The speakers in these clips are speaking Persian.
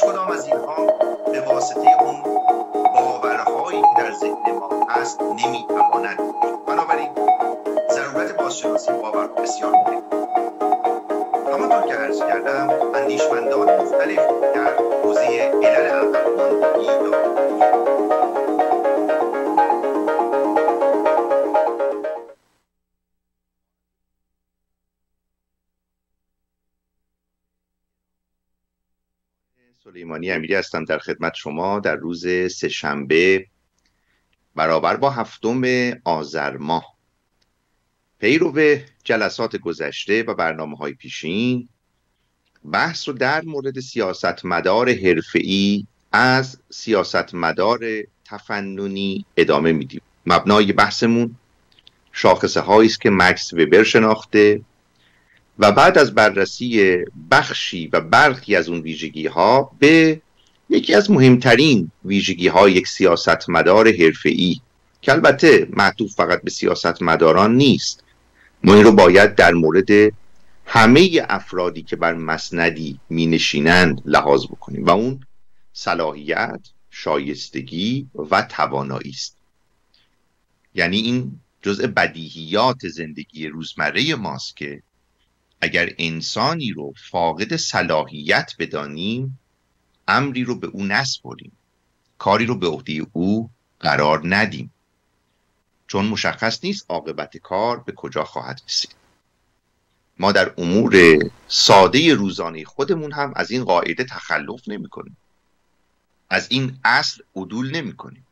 کدام از اینها به واسطه اون باورهایی که در ذهن ما هست نمیتواند. بنابراین ضرورت بازشناسی باورها بسیار مهمه. همانطور که عرض کردم اندیشمندان مختلف در حوزه علل عقلمندی یا سلیمانی امیری هستم در خدمت شما در روز سه‌شنبه برابر با 7 آذر ماه. پیرو جلسات گذشته و برنامه‌های پیشین بحث رو در مورد سیاستمدار حرفه‌ای از سیاستمدار تفننی ادامه میدیم. مبنای بحثمون شاخصه هایی است که مکس وبر شناخته و بعد از بررسی بخشی و برخی از اون ویژگی ها به یکی از مهمترین ویژگی های یک سیاستمدار حرفه‌ای که البته معطوف فقط به سیاستمداران نیست، ما این رو باید در مورد همه افرادی که بر مسندی می نشینند لحاظ بکنیم و اون صلاحیت، شایستگی و توانایی است. یعنی این جزء بدیهیات زندگی روزمره ماست که اگر انسانی رو فاقد صلاحیت بدانیم امری رو به او نسپاریم، کاری رو به عهده او قرار ندیم، چون مشخص نیست عاقبت کار به کجا خواهد رسید. ما در امور ساده روزانه خودمون هم از این قاعده تخلف نمی کنیم، از این اصل عدول نمی کنیم.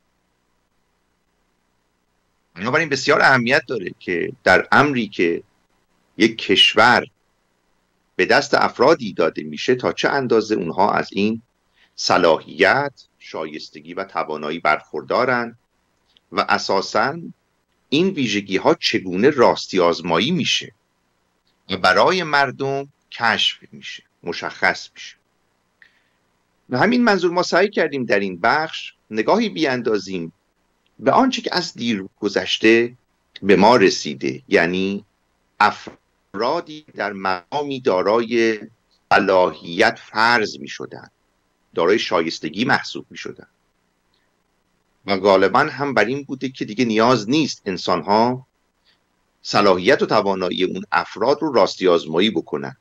بنابراین بسیار اهمیت داره که در امری که یک کشور به دست افرادی داده میشه تا چه اندازه اونها از این صلاحیت، شایستگی و توانایی برخوردارن و اساساً این ویژگی ها چگونه راستی آزمایی میشه و برای مردم کشف میشه، مشخص میشه. به همین منظور ما سعی کردیم در این بخش نگاهی بیاندازیم به آنچه که از دیر گذشته به ما رسیده، یعنی افرادی در مقامی دارای صلاحیت فرض می شدن، دارای شایستگی محسوب می شدن و غالبا هم بر این بوده که دیگه نیاز نیست انسانها صلاحیت و توانایی اون افراد رو راستی آزمایی بکنن.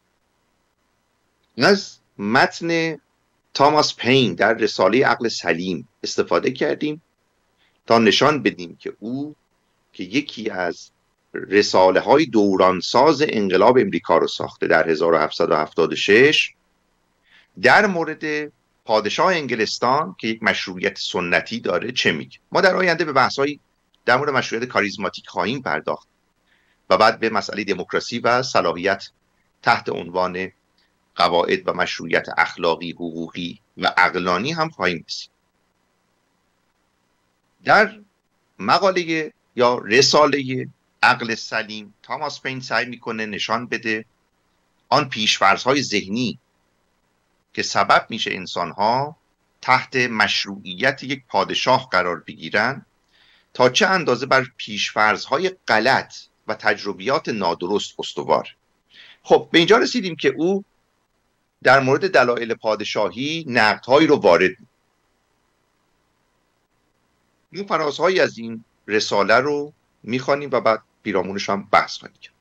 از متن تاماس پین در رساله عقل سلیم استفاده کردیم تا نشان بدیم که او که یکی از رساله های دورانساز انقلاب امریکا رو ساخته در 1776 در مورد پادشاه انگلستان که یک مشروعیت سنتی داره چه میگه. ما در آینده به بحث‌های در مورد مشروعیت کاریزماتیک خواهیم پرداخت و بعد به مسئله دموکراسی و صلاحیت تحت عنوان قواعد و مشروعیت اخلاقی، حقوقی و عقلانی هم خواهیم رسید. در مقاله یا رساله عقل سلیم تاماس پین سعی میکنه نشان بده آن پیش‌فرض‌های ذهنی که سبب میشه انسان‌ها تحت مشروعیت یک پادشاه قرار بگیرن تا چه اندازه بر پیش‌فرض‌های غلط و تجربیات نادرست استوار. خب به اینجا رسیدیم که او در مورد دلایل پادشاهی نقدهایی رو وارد می‌کنه. این فرازهایی از این رساله رو میخوانیم و بعد پیرامونش هم بحث خواهیم کرد.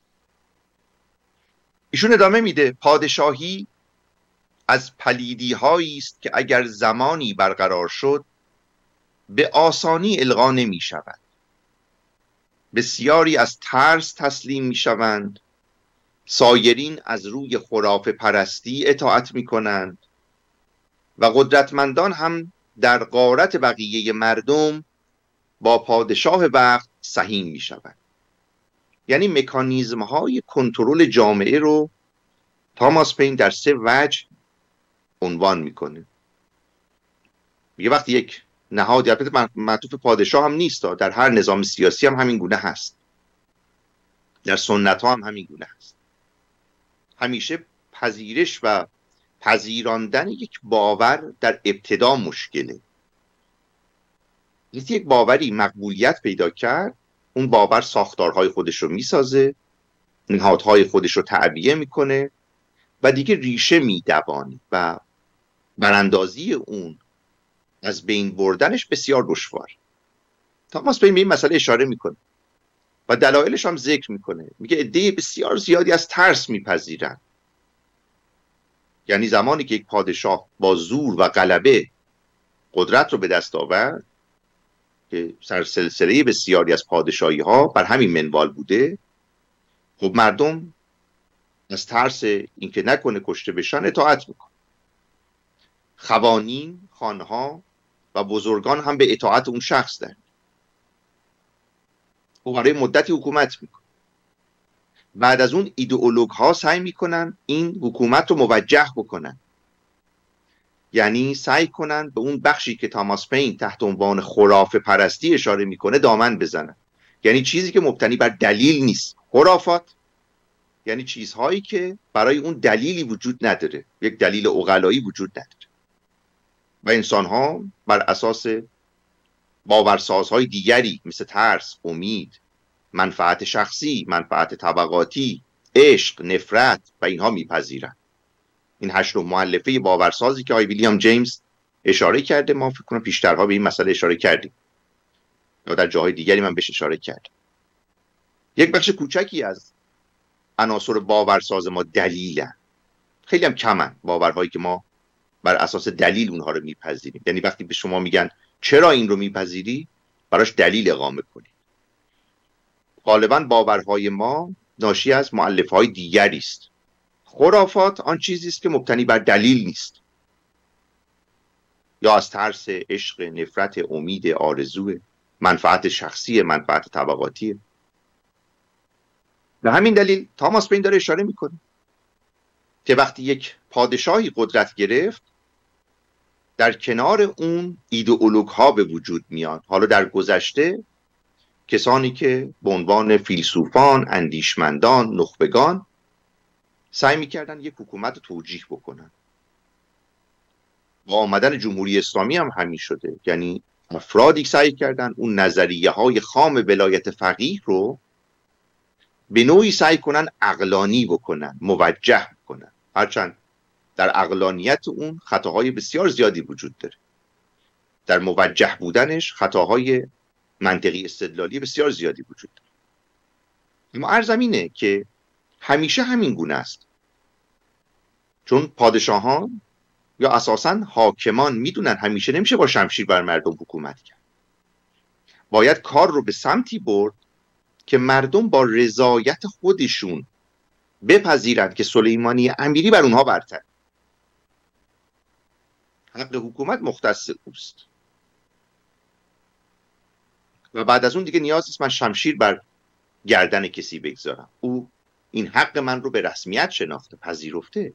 ایشون ادامه میده پادشاهی از پلیدی هایی است که اگر زمانی برقرار شد به آسانی الغا نمی شود. بسیاری از ترس تسلیم می شوند، سایرین از روی خرافه پرستی اطاعت می کنند و قدرتمندان هم در غارت بقیه مردم با پادشاه وقت سهیم می شود. یعنی مکانیزم های کنترل جامعه رو تاماس پین در 3 وجه عنوان میکنه. میگه وقتی یک نهاد البته معطوف پادشاه هم نیست، در هر نظام سیاسی هم همین گونه هست، در سنت ها هم همین گونه هست، همیشه پذیرش و پذیراندن یک باور در ابتدا مشکله. وقتی یک باوری مقبولیت پیدا کرد اون باور ساختارهای خودش رو میسازه، نهادهای خودش رو تعبیه میکنه و دیگه ریشه میدوانه و براندازی اون، از بین بردنش بسیار دشوار. تاماس پین به این مسئله اشاره میکنه و دلایلش هم ذکر میکنه. میگه عده بسیار زیادی از ترس میپذیرن. یعنی زمانی که یک پادشاه با زور و غلبه قدرت رو به دست آورد، که سلسله بسیاری از پادشاهی ها بر همین منوال بوده، خب مردم از ترس اینکه نکنه کشته بشن اطاعت میکن. خوانین، خانها و بزرگان هم به اطاعت اون شخص دارن و برای مدتی حکومت میکن. بعد از اون ایدئولوگ ها سعی میکنن این حکومت رو موجه بکنن، یعنی سعی کنن به اون بخشی که تاماس پین تحت عنوان خرافه پرستی اشاره میکنه دامن بزنن. یعنی چیزی که مبتنی بر دلیل نیست. خرافات یعنی چیزهایی که برای اون دلیلی وجود نداره، یک دلیل عقلایی وجود نداره و انسان‌ها بر اساس باورسازهای دیگری مثل ترس، امید، منفعت شخصی، منفعت طبقاتی، عشق، نفرت و اینها میپذیرن. این 8 مؤلفه باورسازی که آقای ویلیام جیمز اشاره کرده، ما فکر کنم پیشترها به این مسئله اشاره کردیم یا در جاهای دیگری من بهش اشاره کردم. یک بخش کوچکی از عناصر باورساز ما دلیلن، خیلی هم کمن باورهایی که ما بر اساس دلیل اونها رو میپذیریم. یعنی وقتی به شما میگن چرا این رو میپذیری، براش دلیل اقامه کنید. غالبا باورهای ما ناشی از مؤلفه‌های دیگری است. خرافات آن چیزی است که مبتنی بر دلیل نیست، یا از ترس، عشق، نفرت، امید، آرزو، منفعت شخصی، منفعت طبقاتی. به همین دلیل تاماس پین داره اشاره میکنه که وقتی یک پادشاهی قدرت گرفت، در کنار اون ایدئولوگ ها به وجود میان. حالا در گذشته کسانی که به عنوان فیلسوفان، اندیشمندان، نخبگان سعی میکردن یک حکومت توجیه بکنن. با آمدن جمهوری اسلامی هم همین شده. یعنی افرادی سعی کردن اون نظریه های خام ولایت فقیه رو به نوعی سعی کنن عقلانی بکنن، موجه بکنن، هرچند در عقلانیت اون خطاهای بسیار زیادی وجود داره. در موجه بودنش خطاهای منطقی استدلالی بسیار زیادی وجود داره. اما عرض اینه که همیشه همین گونه است، چون پادشاهان یا اساساً حاکمان میدونن همیشه نمیشه با شمشیر بر مردم حکومت کرد. باید کار رو به سمتی برد که مردم با رضایت خودشون بپذیرند که سلیمانی امیری بر اونها برتر. حق حکومت مختص اوست و بعد از اون دیگه نیاز نیست من شمشیر بر گردن کسی بگذارم. او این حق من رو به رسمیت شناخته، پذیرفته.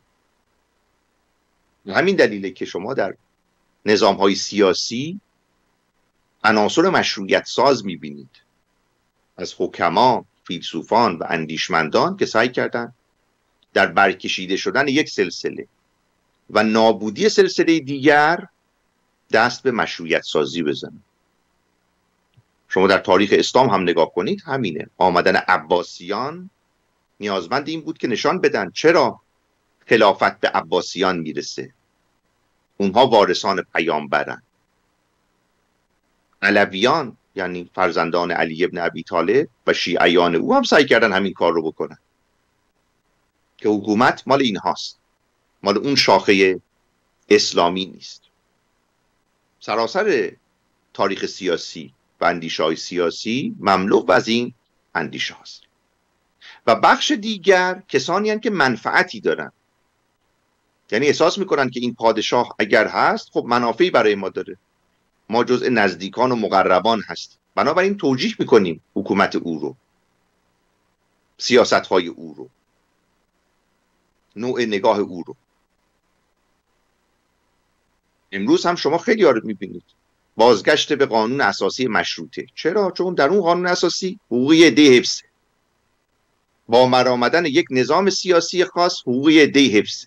و همین دلیله که شما در نظام‌های سیاسی عناصر مشروعیت ساز می‌بینید، از حکما، فیلسوفان و اندیشمندان که سعی کردن در برکشیده شدن یک سلسله و نابودی سلسله دیگر دست به مشروعیت سازی بزنن. شما در تاریخ اسلام هم نگاه کنید، همینه. آمدن عباسیان نیازمند این بود که نشان بدن چرا خلافت به عباسیان میرسه. اونها وارثان پیامبرن. علویان یعنی فرزندان علی ابن ابی طالب و شیعیان او هم سعی کردن همین کار رو بکنن که حکومت مال اینهاست، مال اون شاخه اسلامی نیست. سراسر تاریخ سیاسی و اندیشه‌های سیاسی مملو از این اندیشه هاست. و بخش دیگر کسانی هستند که منفعتی دارن، یعنی احساس میکنن که این پادشاه اگر هست خب منافعی برای ما داره، ما جزء نزدیکان و مقربان هستیم، بنابراین توجیه میکنیم حکومت او رو، سیاستهای او رو، نوع نگاه او رو. امروز هم شما خیلی رو میبینید بازگشت به قانون اساسی مشروطه. چرا؟ چون در اون قانون اساسی حقوقی عده حفظه. با مرآمدن یک نظام سیاسی خاص حقوقی عده حفظه.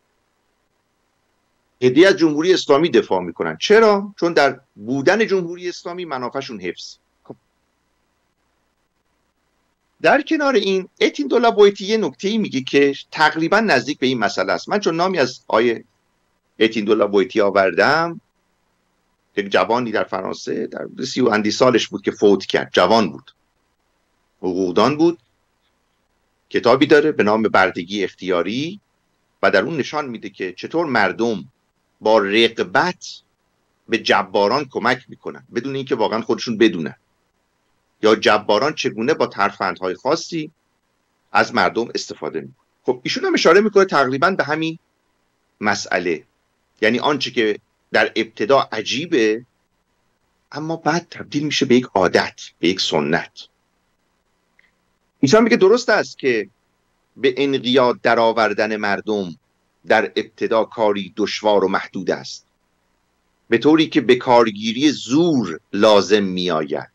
عده از جمهوری اسلامی دفاع میکنن. چرا؟ چون در بودن جمهوری اسلامی منافعشون حفظ. در کنار این اتین دولا بویتی یه نکته‌ای میگه که تقریبا نزدیک به این مسئله است. من چون نامی از آیه اتین دو لابویتی آوردم، یک جوانی در فرانسه در 30 و اندی سالش بود که فوت کرد. جوان بود، حقوقدان بود، کتابی داره به نام بردگی اختیاری و در اون نشان میده که چطور مردم با رغبت به جباران کمک میکنن بدون اینکه واقعا خودشون بدونن، یا جباران چگونه با ترفندهای خاصی از مردم استفاده میکنن. خب ایشون هم اشاره میکنه تقریبا به همین مسئله، یعنی آنچه که در ابتدا عجیبه اما بعد تبدیل میشه به یک عادت، به یک سنت. عیسی میگه درست است که به انقیاد درآوردن مردم در ابتدا کاری دشوار و محدود است، به طوری که به کارگیری زور لازم می آید،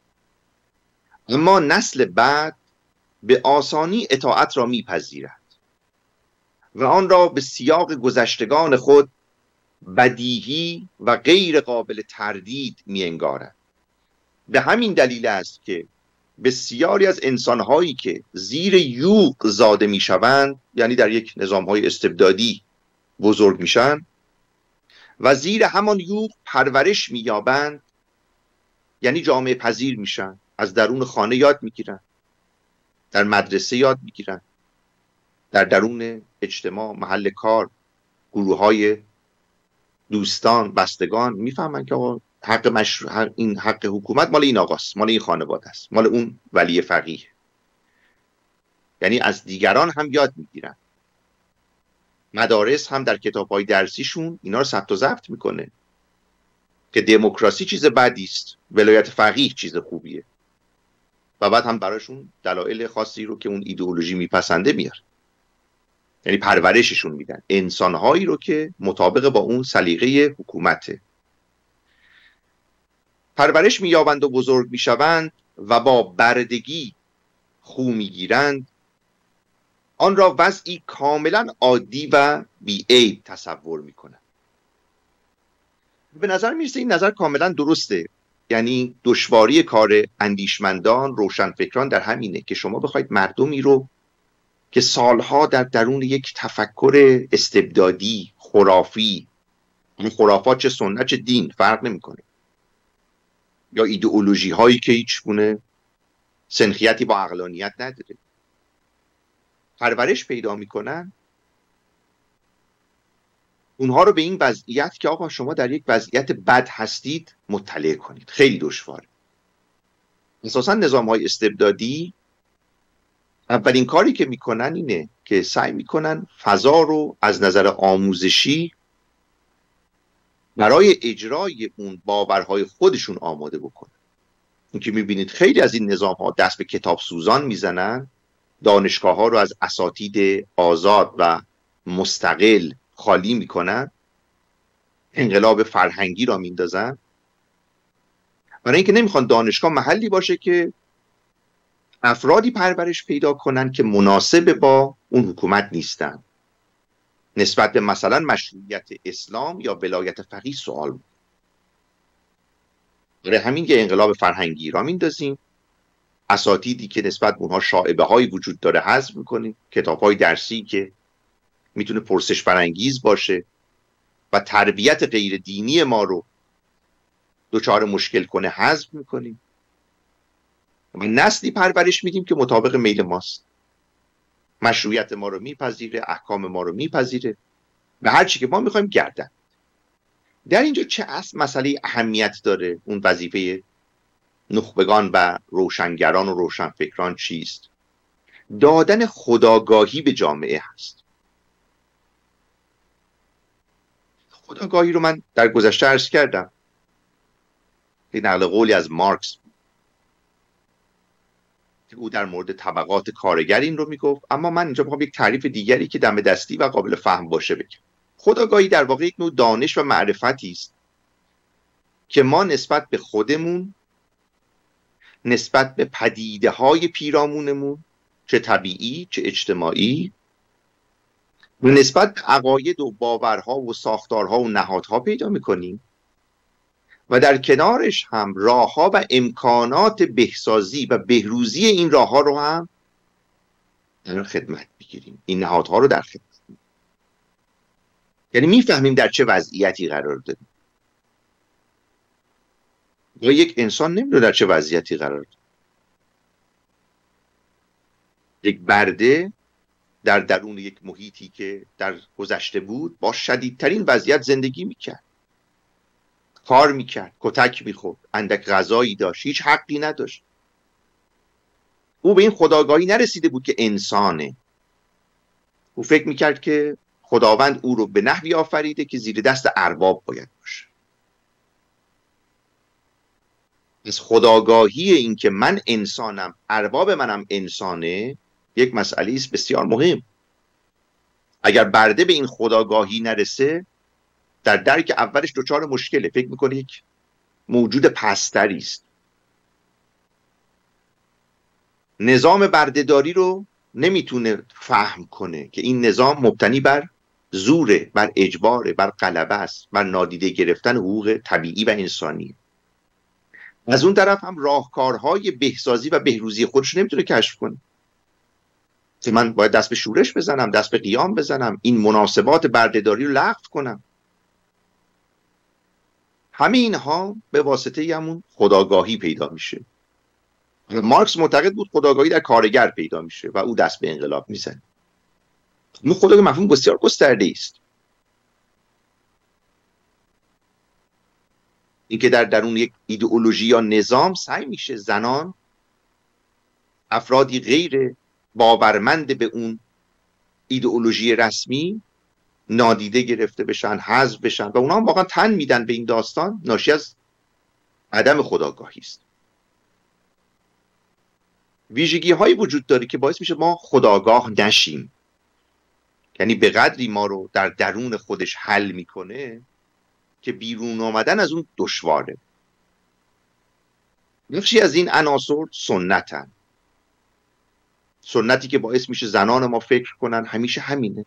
اما نسل بعد به آسانی اطاعت را میپذیرد و آن را به سیاق گذشتگان خود بدیهی و غیر قابل تردید می انگارد. به همین دلیل است که بسیاری از انسانهایی که زیر یوغ زاده می شوند، یعنی در یک نظامهای استبدادی بزرگ میشن و زیر همان یوغ پرورش می یابند، یعنی جامعه پذیر میشن، از درون خانه یاد میگیرن، در مدرسه یاد میگیرن، در درون اجتماع، محل کار، گروه های دوستان، بستگان میفهمن که آقا این حق حکومت مال این آقاست، مال این خانواده است، مال اون ولی فقیه. یعنی از دیگران هم یاد میگیرن. مدارس هم در کتاب‌های درسیشون اینا رو ثبت و ضبط میکنه که دموکراسی چیز بدی است، ولایت فقیه چیز خوبیه، و بعد هم براشون دلایل خاصی رو که اون ایدئولوژی میپسنده میاره. یعنی پرورششون میدن، انسانهایی رو که مطابق با اون سلیقه حکومته. پرورش مییابند و بزرگ میشوند و با بردگی خو میگیرند، آن را وضعی کاملا عادی و بی‌عیب تصور میکنند. به نظر میرسه این نظر کاملا درسته. یعنی دشواری کار اندیشمندان، روشنفکران در همینه که شما بخواید مردمی رو که سالها در درون یک تفکر استبدادی، خرافی، این خرافات چه سنت چه دین فرق نمیکنه، یا ایدئولوژی هایی که هیچ گونه سنخیتی با عقلانیت نداره، پرورش پیدا میکنن، اونها رو به این وضعیت که آقا شما در یک وضعیت بد هستید مطلع کنید، خیلی دشواره. اساسا نظام‌های استبدادی اولین کاری که میکنن اینه که سعی میکنن فضا رو از نظر آموزشی برای اجرای اون باورهای خودشون آماده بکنن. این که میبینید خیلی از این نظام‌ها دست به کتاب سوزان میزنن، دانشگاه‌ها رو از اساتید آزاد و مستقل خالی میکنن، انقلاب فرهنگی را میندازن، برای اینکه نمیخوان دانشگاه محلی باشه که افرادی پرورش پیدا کنن که مناسب با اون حکومت نیستن. نسبت به مثلا مشروعیت اسلام یا ولایت فقیه سوال بود. برای همین که انقلاب فرهنگی را میندازیم، اساتیدی که نسبت به اونها شائبه هایی وجود داره حذف میکنیم، کتاب های درسی که میتونه پرسش برانگیز باشه و تربیت غیر دینی ما رو دچار مشکل کنه حذف میکنیم و نسلی پرورش میدیم که مطابق میل ماست، مشروعیت ما رو میپذیره، احکام ما رو میپذیره و هر چی که ما میخوایم گردن. در اینجا چه مسئله اهمیت داره؟ اون وظیفه نخبگان و روشنگران و روشنفکران چیست؟ دادن خودآگاهی به جامعه هست. خودآگاهی رو من در گذشته عرض کردم، این نقل قولی از مارکس که او در مورد طبقات کارگر این رو میگفت، اما من اینجا میخوام یک تعریف دیگری که دم دستی و قابل فهم باشه بگم. خودآگاهی در واقع یک نوع دانش و معرفتی است که ما نسبت به خودمون، نسبت به پدیده های پیرامونمون، چه طبیعی چه اجتماعی، و نسبت به عقاید و باورها و ساختارها و نهادها پیدا میکنیم و در کنارش هم راهها و امکانات بهسازی و بهروزی این راهها رو هم در خدمت بگیریم، این نهادها رو در خدمت بگیریم. یعنی میفهمیم در چه وضعیتی قرار داریم. یا یک انسان نمیدونه در چه وضعیتی قرار داره. یک برده در درون یک محیطی که در گذشته بود با شدیدترین وضعیت زندگی میکرد، کار میکرد، کتک میخورد، اندک غذایی داشت، هیچ حقی نداشت. او به این خودآگاهی نرسیده بود که انسانه. او فکر میکرد که خداوند او رو به نحوی آفریده که زیر دست ارباب باید باشه. از خودآگاهی این که من انسانم، ارباب منم انسانه، یک مسئله است بسیار مهم. اگر برده به این خودآگاهی نرسه، در درک اولش دچار مشکله. فکر میکنه یک موجود پستری است. نظام بردهداری رو نمیتونه فهم کنه که این نظام مبتنی بر زوره، بر اجباره، بر غلبه است، بر نادیده گرفتن حقوق طبیعی و انسانی. از اون طرف هم راهکارهای بهسازی و بهروزی خودش نمیتونه کشف کنه. که من باید دست به شورش بزنم، دست به قیام بزنم، این مناسبات بردهداری رو لغو کنم. همه اینها به واسطه همون خودآگاهی پیدا میشه. مارکس معتقد بود خودآگاهی در کارگر پیدا میشه و او دست به انقلاب میزنه. این خودآگاهی مفهوم بسیار گسترده است. اینکه در درون یک ایدئولوژی یا نظام سعی میشه زنان، افرادی غیر باورمند به اون ایدئولوژی رسمی نادیده گرفته بشن، حذف بشن و اونا هم واقعا تن میدن به این داستان، ناشی از عدم خودآگاهی است. ویژگی هایی وجود داره که باعث میشه ما خودآگاه نشیم. یعنی به قدری ما رو در درون خودش حل میکنه که بیرون آمدن از اون دشواره. بخشی از این عناصر سنتن. سنتی که باعث میشه زنان ما فکر کنن همیشه همینه.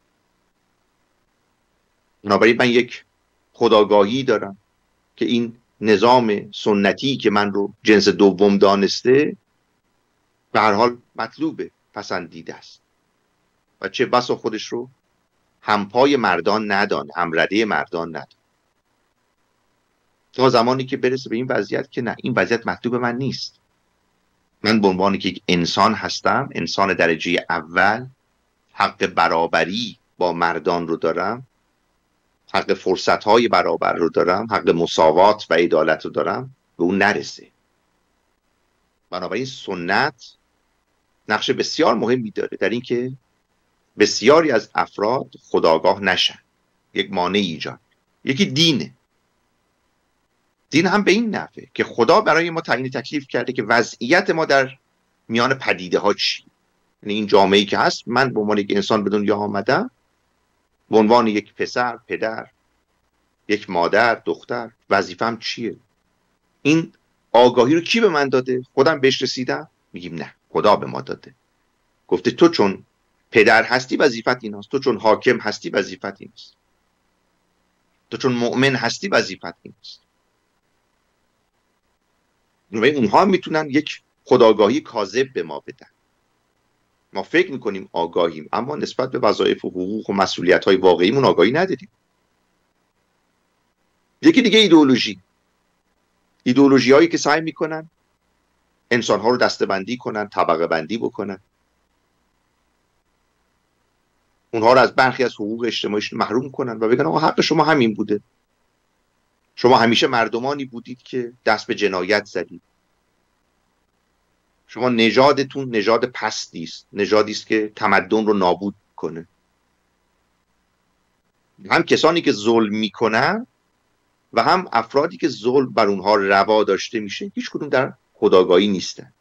بنابراین من یک خودآگاهی دارم که این نظام سنتی که من رو جنس دوم دانسته به هر حال مطلوبه، پسندیده است و چه بسا خودش رو همپای مردان ندانه، همرده مردان ندانه، تا زمانی که برسه به این وضعیت که نه، این وضعیت مطلوب من نیست. من به عنوان که یک انسان هستم، انسان درجه اول، حق برابری با مردان رو دارم، حق فرصت‌های برابر رو دارم، حق مساوات و عدالت رو دارم، به اون نرسه. بنابراین سنت نقش بسیار مهمی داره در این که بسیاری از افراد خودآگاه نشن. یک مانع ایجاد. یکی دینه. دین هم به این نحوه که خدا برای ما تعیین تکلیف کرده که وضعیت ما در میان پدیده ها چی. یعنی این جامعه‌ای که هست، من به عنوان یک انسان به دنیا آمدم، به عنوان یک پسر، پدر، یک مادر، دختر، وظیفه‌م چیه؟ این آگاهی رو کی به من داده؟ خودم بهش رسیدم؟ میگیم نه، خدا به ما داده. گفته تو چون پدر هستی وظیفت این است، تو چون حاکم هستی وظیفت این است، تو چون مؤمن هستی وظیفت این است. اونها میتونن یک خودآگاهی کاذب به ما بدن. ما فکر میکنیم آگاهیم، اما نسبت به وظایف و حقوق و مسئولیت‌های واقعیمون آگاهی نداریم. یکی دیگه ایدئولوژی هایی که سعی میکنن انسان‌ها رو دسته‌بندی کنن، طبقه بندی بکنن، اونها رو از برخی از حقوق اجتماعیشون محروم کنن و بگن آقا حق شما همین بوده. شما همیشه مردمانی بودید که دست به جنایت زدید. شما نژادتون نژاد پستی است، نژادی است که تمدن رو نابود کنه. هم کسانی که ظلم میکنن و هم افرادی که ظلم بر اونها روا داشته میشه، هیچ کدوم در خودآگاهی نیستن.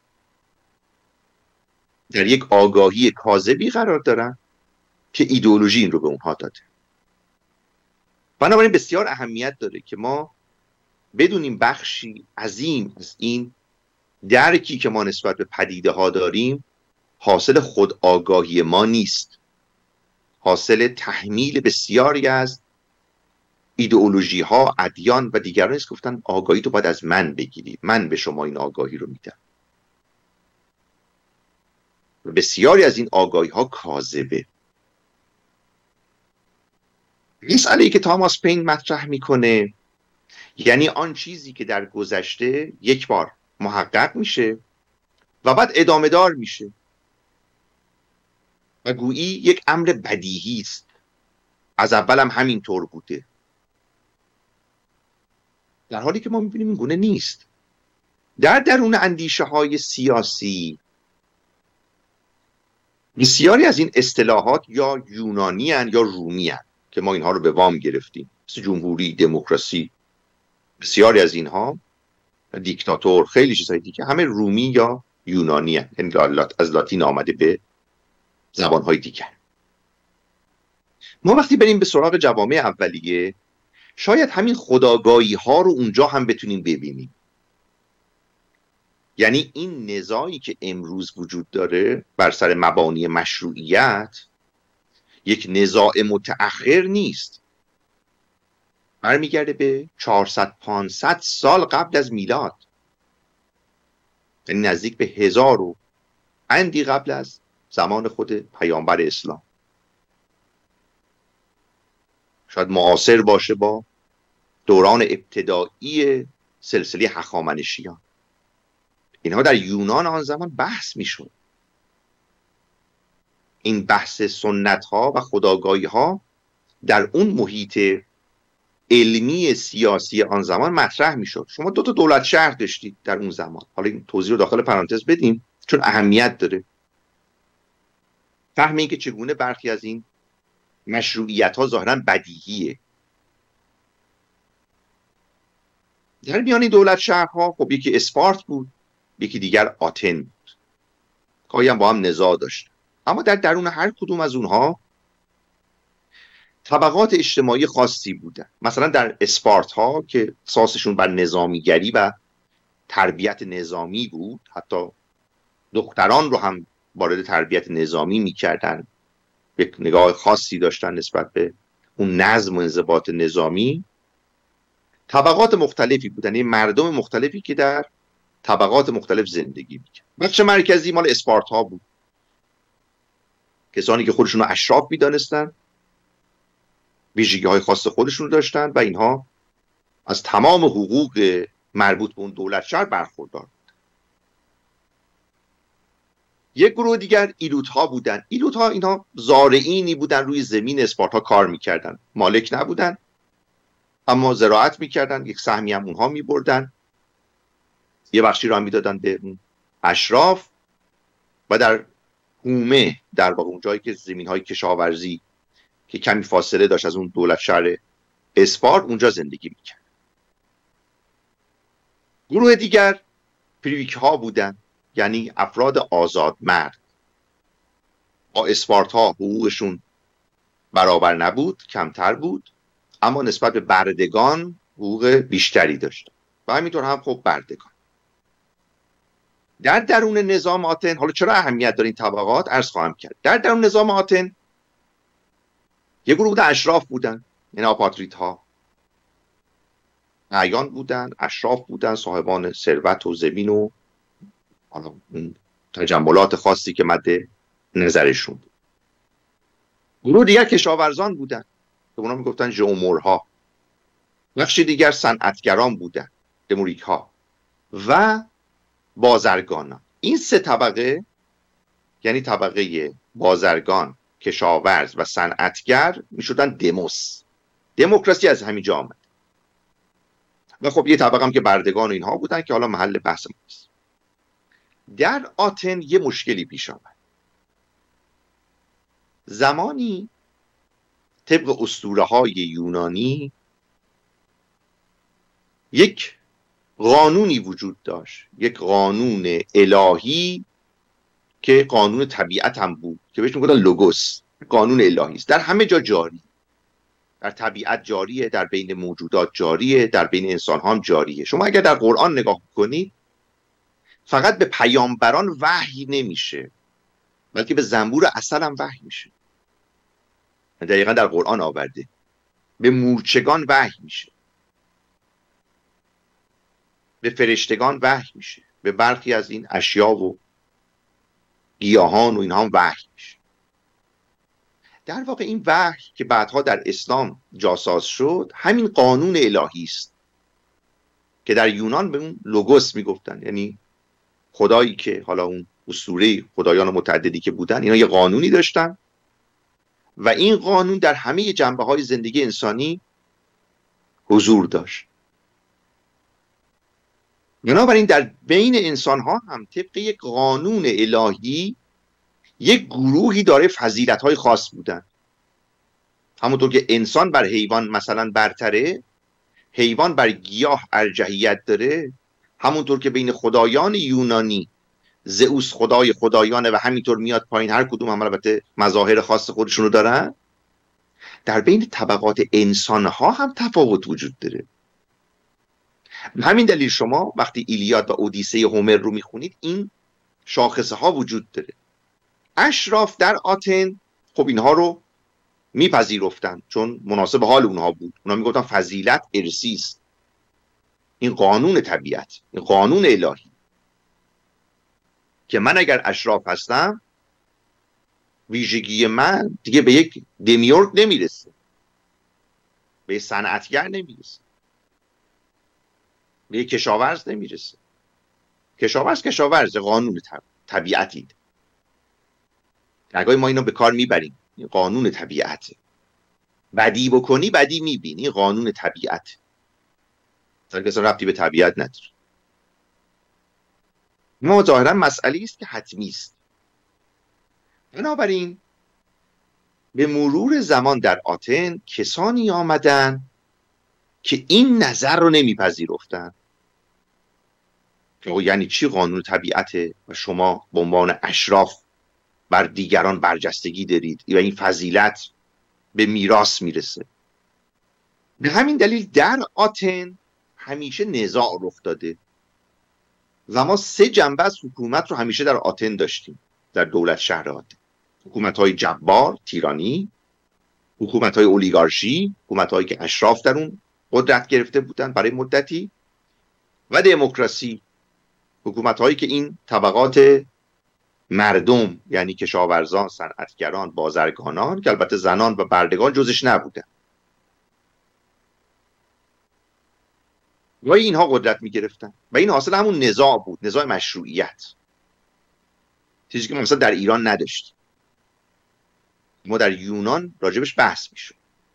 در یک آگاهی کاذبی قرار دارن که ایدئولوژی این رو به اونها داده. بنابراین بسیار اهمیت داره که ما بدونیم بخشی عظیم از این درکی که ما نسبت به پدیده ها داریم حاصل خود آگاهی ما نیست، حاصل تحمیل بسیاری از ایدئولوژی ها، ادیان و دیگران است که گفتن آگاهی تو باید از من بگیرید، من به شما این آگاهی رو میدم. بسیاری از این آگاهی ها کاذبه. مسئله‌ای که تاماس پین مطرح میکنه یعنی آن چیزی که در گذشته یک بار محقق میشه و بعد ادامه دار میشه و گویی یک امر بدیهی است، از اول هم همین طور بوده، در حالی که ما میبینیم این گونه نیست. در درون اندیشه های سیاسی بسیاری از این اصطلاحات یا یونانی هن یا رومی هن که ما اینها رو به وام گرفتیم، مثل جمهوری، دموکراسی، بسیاری از اینها، دیکتاتور، خیلی چیزهای دیگه، همه رومی یا یونانی هن، یعنی از لاتین آمده به زبانهای دیگر. ما وقتی بریم به سراغ جوامع اولیه شاید همین خودآگاهی ها رو اونجا هم بتونیم ببینیم. یعنی این نزاعی که امروز وجود داره بر سر مبانی مشروعیت یک نزاع متأخر نیست، برمیگرده به 400-500 سال قبل از میلاد، یعنی نزدیک به 1000 و اندی قبل از زمان خود پیامبر اسلام. شاید معاصر باشه با دوران ابتدایی سلسله هخامنشیان. اینها در یونان آن زمان بحث میشد. این بحث سنت ها و خودآگاهی ها در اون محیط علمی سیاسی آن زمان مطرح میشد. شما 2 تا دولت شهر داشتید در اون زمان. حالا این توضیح رو داخل پرانتز بدیم چون اهمیت داره. فهم این که چگونه برخی از این مشروعیت ها ظاهرا بدیهیه. در میان این دولت شهرها خب یکی اسپارت بود، یکی دیگر آتن بود. گاهی هم با هم نزاع داشت. اما در درون هر کدوم از اونها طبقات اجتماعی خاصی بودن. مثلا در اسپارت ها که اساسشون بر نظامیگری و تربیت نظامی بود، حتی دختران رو هم وارد تربیت نظامی میکردن، یک نگاه خاصی داشتن نسبت به اون نظم و انضباط نظامی. طبقات مختلفی بودن، یعنی مردم مختلفی که در طبقات مختلف زندگی میکرد. بخش مرکزی مال اسپارت ها بود، کسانی که خودشون رو اشراف میدانستن، ویژگی های خاص خودشون رو داشتن و اینها از تمام حقوق مربوط به اون دولت شهر برخوردار بود. یک گروه دیگر ایلوت ها بودن. ایلوت ها اینها زارعینی بودن، روی زمین اسپارتا کار میکردن، مالک نبودن اما زراعت میکردن، یک سهمی هم اونها میبردن، یه بخشی رو هم میدادن به اشراف و در هومه، در واقع اون جایی که زمین های کشاورزی که کمی فاصله داشت از اون دولت شهر اسپارت، اونجا زندگی میکرد. گروه دیگر پریویک ها بودن، یعنی افراد آزاد مرد. با اسپارتا حقوقشون برابر نبود، کمتر بود، اما نسبت به بردگان حقوق بیشتری داشت و همینطور هم خب بردگان. در درون نظام آتن، حالا چرا اهمیت داره این طبقات عرض خواهم کرد. در درون نظام آتن یک گروه بودن اشراف بودن، یعنی آپاتریت ها، اعیان بودن، اشراف بودن، صاحبان ثروت و زمین و حالا تجملات خاصی که مد نظرشون بود. گروه دیگر کشاورزان بودن که اونا میگفتن ژئومورها. بخش دیگر صنعتگران بودن، دموریک ها و بازرگانان. این 3 طبقه، یعنی طبقه بازرگان، کشاورز و صنعتگر، میشدن دموس. دموکراسی از همینجا آمد. و خب یه طبقه هم که بردگان و اینها بودن که حالا محل بحث ماست. در آتن یه مشکلی پیش آمد. زمانی طبق اسطوره‌های یونانی یک قانونی وجود داشت، یک قانون الهی که قانون طبیعت هم بود که بهش میگفتن لوگوس. قانون الهی است، در همه جا جاری، در طبیعت جاریه، در بین موجودات جاریه، در بین انسان ها هم جاریه. شما اگر در قرآن نگاه کنید فقط به پیامبران وحی نمیشه، بلکه به زنبور عسل هم وحی میشه. دقیقا در قرآن آورده به مورچگان وحی میشه، به فرشتگان وحی میشه، به برخی از این اشیا و گیاهان و اینها هم وحی میشه. در واقع این وحی که بعدها در اسلام جاساز شد همین قانون الهی است که در یونان به اون لوگوس میگفتن، یعنی خدایی که حالا اون اسطوره خدایان متعددی که بودن، اینا یه قانونی داشتن و این قانون در همه جنبه‌های زندگی انسانی حضور داشت. بنابراین در بین انسان‌ها هم طبق یک قانون الهی یک گروهی داره فضیلت‌های خاص بودن. همونطور که انسان بر حیوان مثلا برتره، حیوان بر گیاه ارجحیت داره، همونطور که بین خدایان یونانی زئوس خدای خدایانه و همینطور میاد پایین، هر کدوم هم البته مظاهر خاص خودشونو دارن، در بین طبقات انسان‌ها هم تفاوت وجود داره. همین دلیل شما وقتی ایلیاد و اودیسه هومر رو میخونید این شاخصه ها وجود داره. اشراف در آتن خب اینها رو میپذیرفتن چون مناسب حال اونها بود. اونها میگفتن فضیلت ارثی است، این قانون طبیعت، این قانون الهی که من اگر اشراف هستم ویژگی من دیگه به یک دمیورگ نمیرسه، به یک صنعتگر نمیرسه، به یک کشاورز نمیرسه. کشاورز قانون طبیعتی. درگاه ما اینو به کار میبریم، این قانون طبیعته. بدی بکنی بدی میبینی، قانون طبیعت. اصلا ربطی به طبیعت نداره. ما ظاهرا مسئله است که حتمی است. بنابراین به مرور زمان در آتن کسانی آمدن که این نظر رو نمیپذیرفتن. یعنی چی قانون طبیعته و شما به عنوان اشراف بر دیگران برجستگی دارید و این فضیلت به میراث میرسه؟ به همین دلیل در آتن همیشه نزاع رخ داده و ما 3 جنبه از حکومت رو همیشه در آتن داشتیم. در دولت شهر آتن حکومت‌های جبار، تیرانی، حکومت‌های اولیگارشی، حکومت‌هایی که اشراف در اون قدرت گرفته بودن برای مدتی، و دموکراسی، حکومت‌هایی که این طبقات مردم یعنی کشاورزان، صنعتگران، بازرگانان که البته زنان و بردگان جزش نبودن، و اینها قدرت می‌گرفتن و این حاصل همون نزاع بود، نزاع مشروعیت، چیزی که ما مثلا در ایران نداشتیم. ما در یونان راجبش بحث میشد.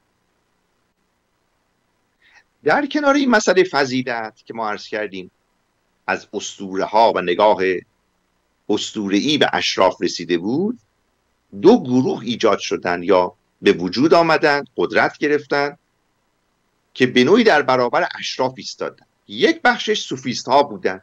در کنار این مسئله فضیلت که ما عرض کردیم از اسطوره ها و نگاه اسطوره‌ای به اشراف رسیده بود، 2 گروه ایجاد شدن یا به وجود آمدن، قدرت گرفتن که به نوعی در برابر اشراف ایستادن. یک بخشش سوفیست ها بودن،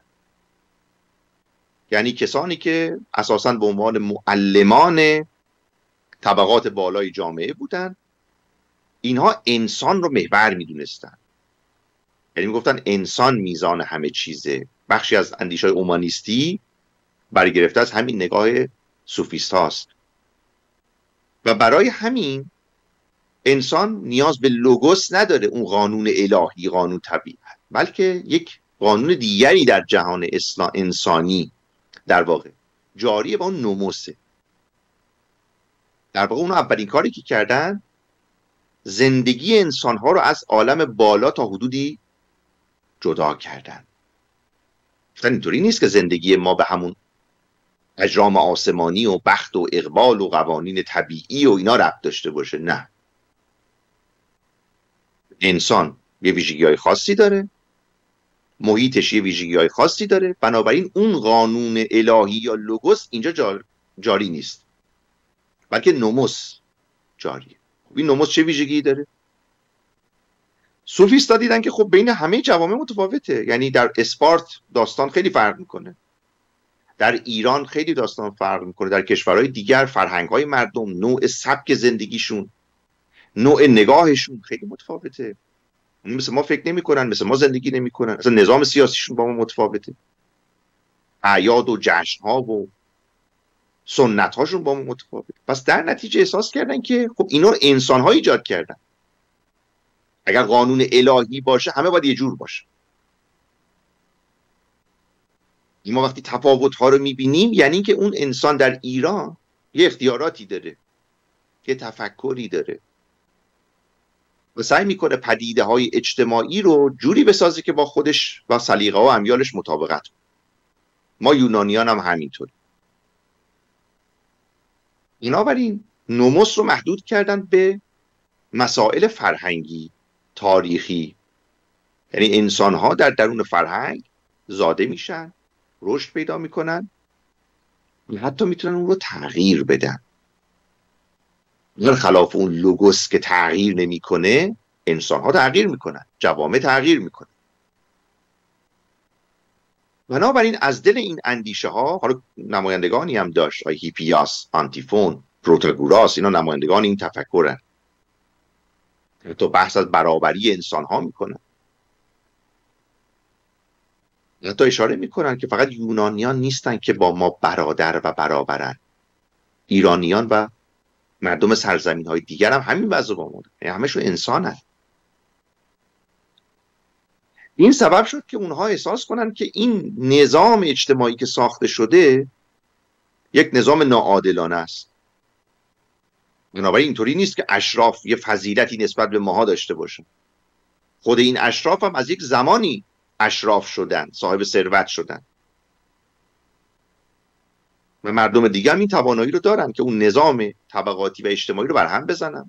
یعنی کسانی که اساساً به عنوان معلمان طبقات بالای جامعه بودن. اینها انسان رو محور میدونستن، یعنی میگفتن انسان میزان همه چیزه. بخشی از اندیشه‌های اومانیستی برگرفته از همین نگاه سوفیست هاست و برای همین انسان نیاز به لوگوس نداره، اون قانون الهی، قانون طبیعت، بلکه یک قانون دیگری در جهان انسانی در واقع جاریه با اون نوموسه. در واقع اون اولین کاری که کردن زندگی انسانها رو از عالم بالا تا حدودی جدا کردن. اینطوری نیست که زندگی ما به همون اجرام آسمانی و بخت و اقبال و قوانین طبیعی و اینا ربط داشته باشه. نه، انسان یه ویژگی‌های خاصی داره، محیطش یه ویژگی‌های خاصی داره، بنابراین اون قانون الهی یا لوگوس اینجا جاری نیست، بلکه نوموس جاریه. این نوموس چه ویژگی داره؟ سوفیستا دیدن که خب بین همه جوامع متفاوته، یعنی در اسپارت داستان خیلی فرق میکنه، در ایران خیلی داستان فرق میکنه، در کشورهای دیگر فرهنگ‌های مردم، نوع سبک زندگیشون، نوع نگاهشون خیلی متفاوته. مثل ما فکر نمی‌کنن، مثل ما زندگی نمی‌کنن، اصلا نظام سیاسیشون با ما متفاوته، اعیاد و جشن‌ها و سنت‌هاشون با ما متفاوته. پس در نتیجه احساس کردن که خب اینا رو انسان‌ها ایجاد کردن، اگر قانون الهی باشه همه باید یه جور باشه. ما وقتی تفاوت‌ها رو می‌بینیم یعنی که اون انسان در ایران یه اختیاراتی داره، یه تفکری داره و سعی میکنه پدیده های اجتماعی رو جوری بسازه که با خودش و سلیقه و امیالش مطابقت کنه. ما یونانیان هم همینطور. بنابراین نوموس رو محدود کردن به مسائل فرهنگی، تاریخی. یعنی انسان ها در درون فرهنگ زاده میشن، رشد پیدا میکنن، حتی میتونن اون رو تغییر بدن. خلاف اون لوگوس که تغییر نمیکنه، انسان ها تغییر میکنن، جوامع تغییر میکنن. بنابراین از دل این اندیشه ها، حالا نمایندگانی هم داشت، هیپیاس، آنتیفون، پروتاگوراس، اینا نمایندگان این تفکرن. تو بحث از برابری انسان ها میکنن، حتی اشاره میکنن که فقط یونانیان نیستن که با ما برادر و برابرن، ایرانیان و مردم سرزمین های دیگر هم همین وضع با ما دارن، همشون انسانن. این سبب شد که اونها احساس کنن که این نظام اجتماعی که ساخته شده یک نظام ناعادلانه است. بنابراین اینطوری نیست که اشراف یه فضیلتی نسبت به ماها داشته باشن. خود این اشراف هم از یک زمانی اشراف شدن، صاحب ثروت شدن و مردم دیگه هم این توانایی رو دارن که اون نظام طبقاتی و اجتماعی رو برهم بزنن.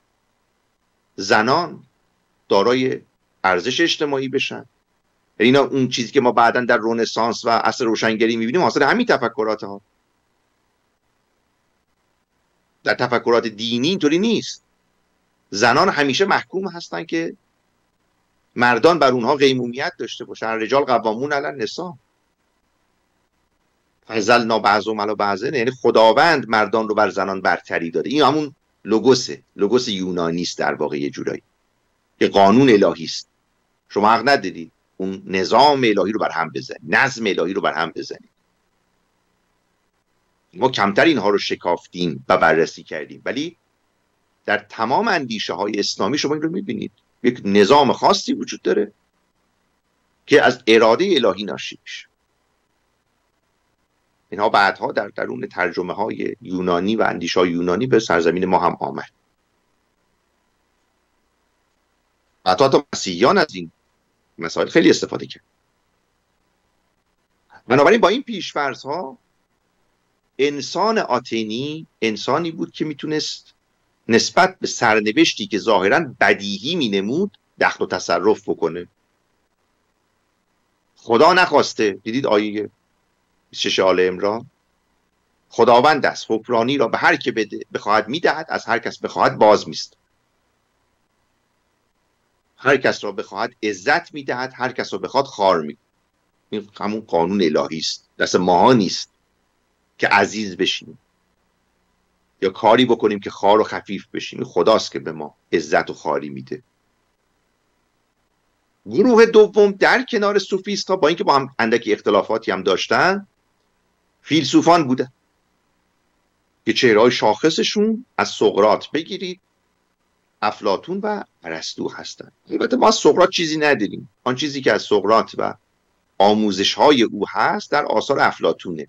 زنان دارای ارزش اجتماعی بشن. یعنی اون چیزی که ما بعداً در رنسانس و عصر روشنگری می‌بینیم حاصل همین تفکرات ها. در تفکرات دینی اینطوری نیست. زنان همیشه محکوم هستن که مردان بر اونها قیمومیت داشته باشن. رجال قوامون علی النساء. فضلنا بعضهم علی بعض، یعنی خداوند مردان رو بر زنان برتری داده. این همون لوگوس یونانی است در واقع، یه جورایی که قانون الهی است. شما حق ندیدید اون نظام الهی رو بر هم بزنید، نظم الهی رو بر هم بزنید. ما کمتر اینها رو شکافتیم و بررسی کردیم، ولی در تمام اندیشه های اسلامی شما این رو میبینید. یک نظام خاصی وجود داره که از اراده الهی ناشی میشه. اینها بعدها در درون ترجمه های یونانی و اندیشه های یونانی به سرزمین ما هم آمد. حتی مسیحیان از این مسائل خیلی استفاده کرد. بنابراین با این پیش‌فرض ها انسان آتنی انسانی بود که میتونست نسبت به سرنوشتی که ظاهراً بدیهی مینمود دخل و تصرف بکنه. خدا نخواسته، دیدید آیه 26 آل عمران، خداوند است حکمرانی را به هر که بخواهد میدهد، از هر کس بخواهد باز میست. هر کس را بخواهد عزت میدهد، هر کس را بخواهد خوار میکنه. این همون قانون الهی است. دست ماها نیست که عزیز بشیم یا کاری بکنیم که خوار و خفیف بشیم. خداست که به ما عزت و خواری میده. گروه دوم در کنار صوفیست ها، با اینکه با هم اندکی اختلافاتی هم داشتن، فیلسوفان بودن که چهره‌های شاخصشون از سقراط بگیرید افلاطون و ارسطو هستن. البته ما از سقراط چیزی نداریم. آن چیزی که از سقراط و آموزش‌های او هست در آثار افلاطونه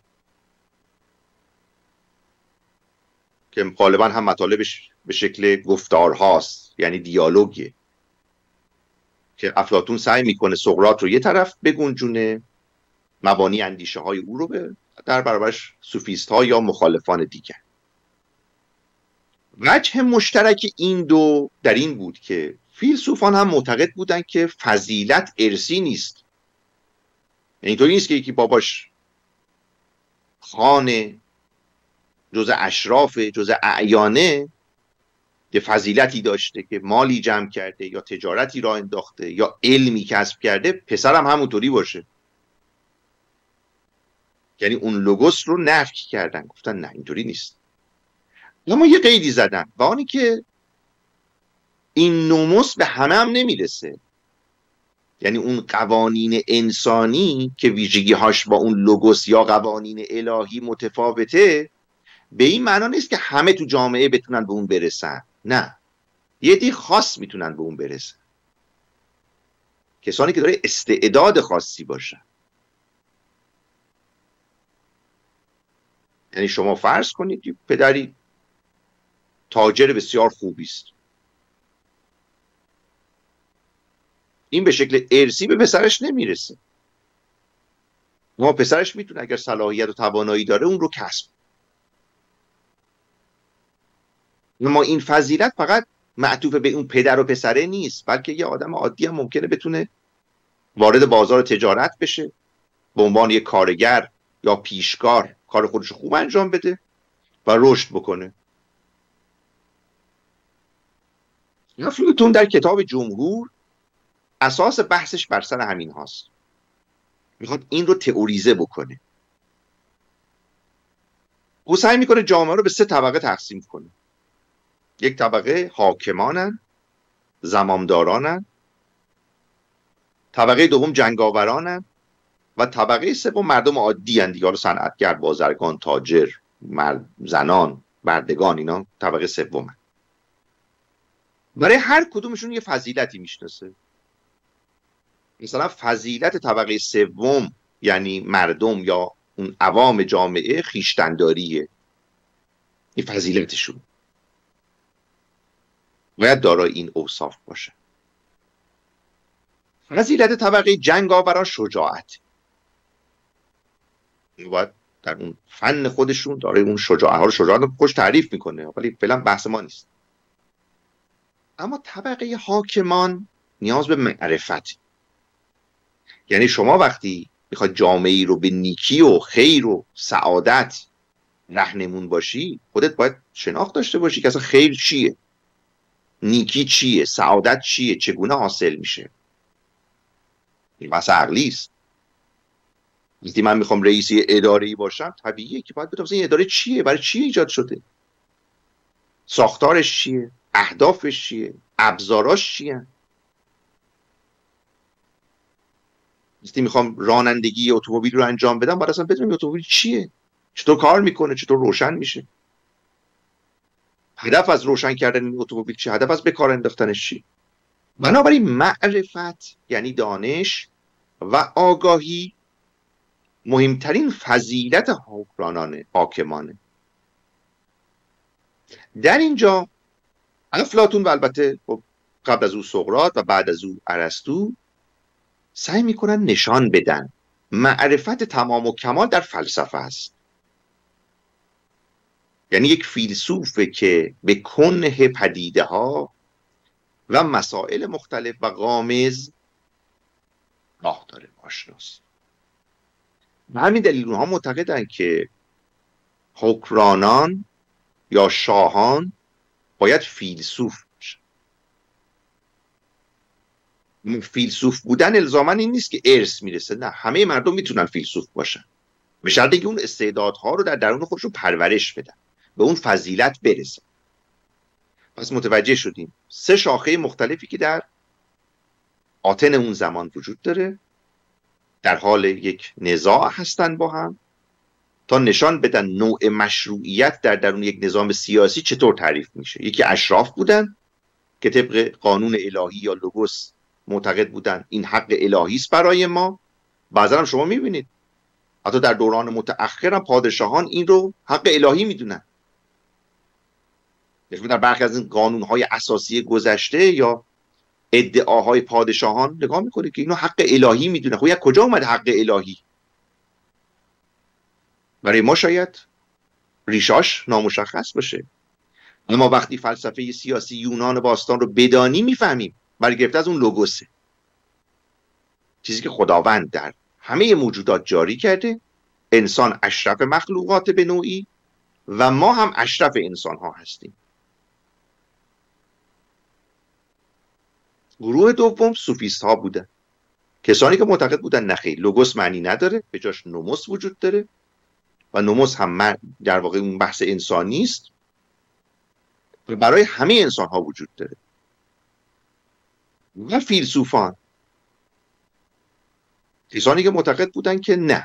که غالبا هم مطالبش به شکل گفتار هاست، یعنی دیالوگه که افلاطون سعی میکنه سقراط رو یه طرف بگنجونه، مبانی اندیشه های او رو در برابرش صوفیست ها یا مخالفان دیگر. وجه مشترک این دو در این بود که فیلسوفان هم معتقد بودن که فضیلت ارثی نیست. اینطوری نیست که یکی باباش خانه، جزء اشراف، جزء اعیانه، یه فضیلتی داشته که مالی جمع کرده یا تجارتی را انداخته یا علمی کسب کرده، پسرم همونطوری باشه. یعنی اون لوگوس رو نفی کردن، گفتن نه اینطوری نیست. اما یه قیدی زدن، و آنی که این نوموس به همه هم نمیرسه. یعنی اون قوانین انسانی که ویژگی هاش با اون لوگوس یا قوانین الهی متفاوته، به این معنا نیست که همه تو جامعه بتونن به اون برسن. نه، یه دی خاص میتونن به اون برسن، کسانی که داره استعداد خاصی باشن. یعنی شما فرض کنید پدری تاجر بسیار خوبی است. این به شکل ارثی به پسرش نمیرسه. اما پسرش میتونه اگر صلاحیت و توانایی داره اون رو کسب. اما این فضیلت فقط معطوف به اون پدر و پسره نیست، بلکه یه آدم عادی هم ممکنه بتونه وارد بازار تجارت بشه، به عنوان یک کارگر یا پیشکار کار خودش خوب انجام بده و رشد بکنه. افلاطون در کتاب جمهور اساس بحثش بر سر همین هاست. میخواد این رو تئوریزه بکنه. او سعی میکنه جامعه رو به 3 طبقه تقسیم کنه. یک طبقه حاکمانن، زمامدارانن، طبقه دوم جنگاورانن و طبقه سوم مردم عادی ان دیگه، صنعتگر، بازرگان، تاجر، زنان، بردگان، اینا طبقه سومن. برای هر کدومشون یه فضیلتی میشناسه. مثلا فضیلت طبقه سوم یعنی مردم یا اون عوام جامعه خویشتنداریه. این فضیلتشون باید دارای این اوصاف باشه. فضیلت طبقه جنگاوران شجاعت. باید در اون فن خودشون دارای اون شجاعت ها رو، شجاعت رو خوش تعریف میکنه ولی فعلا بحث ما نیست. اما طبقه حاکمان نیاز به معرفت. یعنی شما وقتی میخواد جامعه ای رو به نیکی و خیر و سعادت راهنمون باشی، خودت باید شناخت داشته باشی که اصلا خیر چیه، نیکی چیه، سعادت چیه، چگونه حاصل میشه. این بحث عقلی است. وقتی من میخوام رئیسی اداره‌ای باشم، طبیعیه که باید بدونم این اداره چیه، برای چی ایجاد شده، ساختارش چیه، اهدافش چیه، ابزاراش چیه. وقتی میخوام رانندگی اتومبیل رو انجام بدم، باید اصلا بدونم اتومبیل چیه، چطور کار میکنه، چطور روشن میشه. هدف از روشن کردن این اتومبیل چیه، هدف از به کار انداختنش چیه. بنابراین معرفت یعنی دانش و آگاهی مهمترین فضیلت حاکمانه. در اینجا افلاطون و البته قبل از او سقراط و بعد از او ارسطو سعی میکنن نشان بدن معرفت تمام و کمال در فلسفه است. یعنی یک فیلسوفه که به کنه پدیده ها و مسائل مختلف و غامض راه داره، آشناست. به همین دلیل اونها معتقدن که حکمرانان یا شاهان باید فیلسوف باشن. فیلسوف بودن الزاماً این نیست که ارث میرسه، نه، همه مردم میتونن فیلسوف باشن به شرطی که اون استعدادها رو در درون خودشون پرورش بدن، به اون فضیلت برسن. پس متوجه شدیم 3 شاخه مختلفی که در آتن اون زمان وجود داره، در حال یک نزاع هستن با هم تا نشان بدن نوع مشروعیت در درون یک نظام سیاسی چطور تعریف میشه. یکی اشراف بودن که طبق قانون الهی یا لوگوس معتقد بودن این حق الهی است برای ما. بعضا هم شما میبینید حتی در دوران متأخر هم پادشاهان این رو حق الهی میدونن. در برخی از این قانونهای اساسی گذشته یا ادعاهای پادشاهان نگاه میکنید که اینو حق الهی میدونه. خب یک کجا اومد حق الهی؟ برای ما شاید ریشاش نامشخص باشه، اما وقتی فلسفه سیاسی یونان باستان رو بدانی میفهمیم برگرفته از اون لوگوسه، چیزی که خداوند در همه موجودات جاری کرده. انسان اشرف مخلوقات به نوعی و ما هم اشرف انسان ها هستیم. گروه دوم سوفیست ها بودن، کسانی که معتقد بودن نخیر، لوگوس معنی نداره، به جاش نوموس وجود داره و نوموس هم در واقع اون بحث انسانی است و برای همه انسان ها وجود داره. و فیلسوفان، کسانی که معتقد بودن که نه،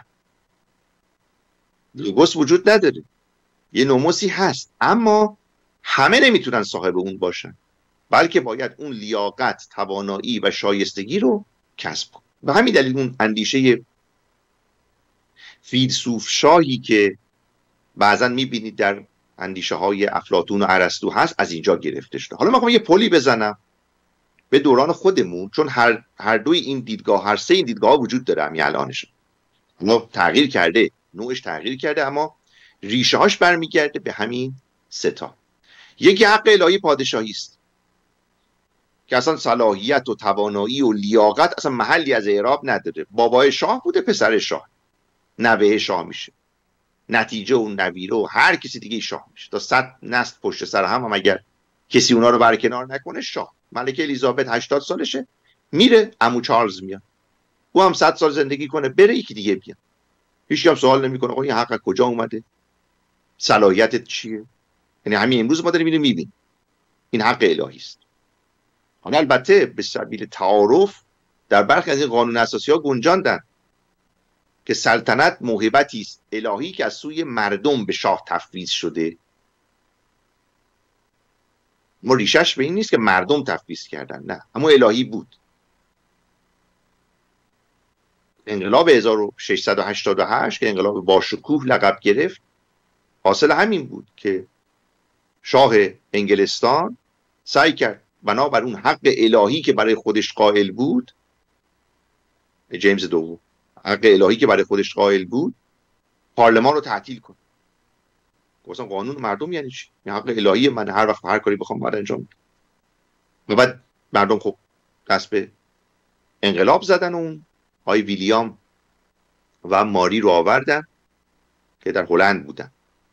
لوگوس وجود نداره، یه نوموسی هست اما همه نمیتونن صاحب اون باشن، بلکه باید اون لیاقت، توانایی و شایستگی رو کسب کن. به همین دلیل اون اندیشه فیلسوف شاهی که بعضا میبینید در اندیشه های افلاطون و ارسطو هست از اینجا گرفته شده. حالا من یه پلی بزنم به دوران خودمون، چون هر دوی این دیدگاه، هر سه این دیدگاه وجود داره همین الانش. اونا تغییر کرده، نوعش تغییر کرده، اما ریشه هاش برمیگرده به همین سه تا. یکی حق الهی پادشاهی است که اصلا صلاحیت و توانایی و لیاقت اصلا محلی از اعراب نداره. بابای شاه بوده، پسر شاه، نوه شاه میشه، نتیجه و نویره و هر کسی دیگه شاه میشه تا 100 نسل پشت سر هم اگر کسی اونا رو برکنار نکنه شاه. ملکه الیزابت 80 سالشه میره، عمو چارلز میاد، او هم 100 سال زندگی کنه بره، یکی دیگه بیاد. هیچ هم سوال نمیکنه آقا این حق کجا اومده، صلاحیتت چیه. یعنی همین امروز ما داریم اینو میبینیم، این حق الهی است. البته به سبیل تعارف در برخی از این قانون اساسی ها گنجاندن که سلطنت موهبتی است الهی که از سوی مردم به شاه تفویض شده. ما ریشش به این نیست که مردم تفویض کردن، نه، اما الهی بود. انقلاب 1688 که انقلاب باشکوه لقب گرفت، حاصل همین بود که شاه انگلستان سعی کرد بنابر اون حق الهی که برای خودش قائل بود، جیمز دوم، حق الهی که برای خودش قائل بود، پارلمان رو تعطیل کنه. مثلا قانون مردم یعنی چی؟ این حق الهی من هر وقت هر کاری بخوام باید انجام بدم. و بعد مردم خب دست به انقلاب زدن و اون های ویلیام و ماری رو آوردن که در هلند بودن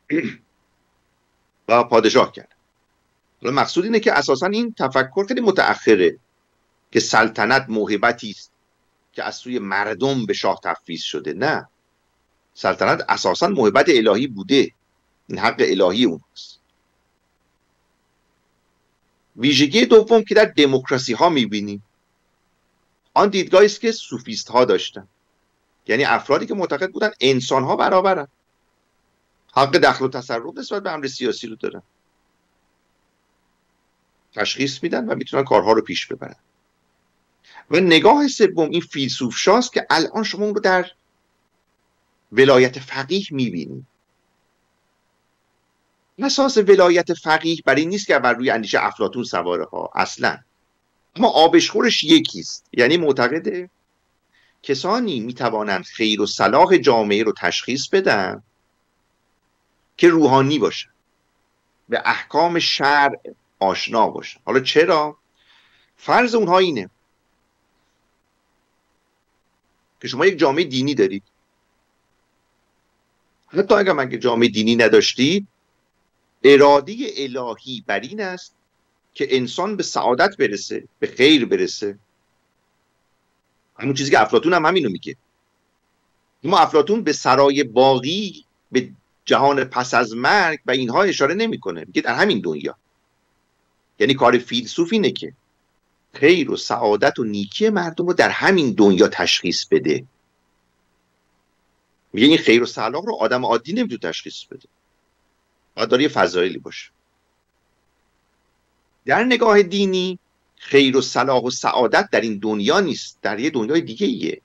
و پادشاه کردن. حالا مقصود اینه که اساسا این تفکر خیلی متأخره که سلطنت موهبتی است که از سوی مردم به شاه تفویض شده. نه، سلطنت اساسا موهبت الهی بوده، این حق الهی اونست. ویژگی دوم که در دموکراسی ها میبینیم آن دیدگاهی است که سوفیست ها داشتن، یعنی افرادی که معتقد بودن انسان ها برابرن، حق دخل و تصرف نسبت به امر سیاسی رو دارن، تشخیص میدن و میتونن کارها رو پیش ببرن. و نگاه سوم این فیلسوف شاست که الان شما اون رو در ولایت فقیه میبینید. اساس ولایت فقیه برای این نیست که بر روی اندیشه افلاطون سواره ها، اصلا، اما آبشخورش یکیست. یعنی معتقده کسانی میتوانند خیر و صلاح جامعه رو تشخیص بدن که روحانی باشن، به احکام شرع آشنا باشن. حالا چرا؟ فرض اونها اینه که شما یک جامعه دینی دارید، حتی اگر جامعه دینی نداشتید، اراده الهی بر این است که انسان به سعادت برسه، به خیر برسه. همون چیزی که افلاطون هم همینو میگه. اما افلاطون به سرای باقی، به جهان پس از مرگ و اینها اشاره نمیکنه، میگه در همین دنیا. یعنی کار فیلسوف اینه که خیر و سعادت و نیکی مردم رو در همین دنیا تشخیص بده. میگه این خیر و صلاح رو آدم عادی نمیتونه تشخیص بده، باید داره یه فضایلی باشه. در نگاه دینی خیر و صلاح و سعادت در این دنیا نیست، در یه دنیای دیگه ایه.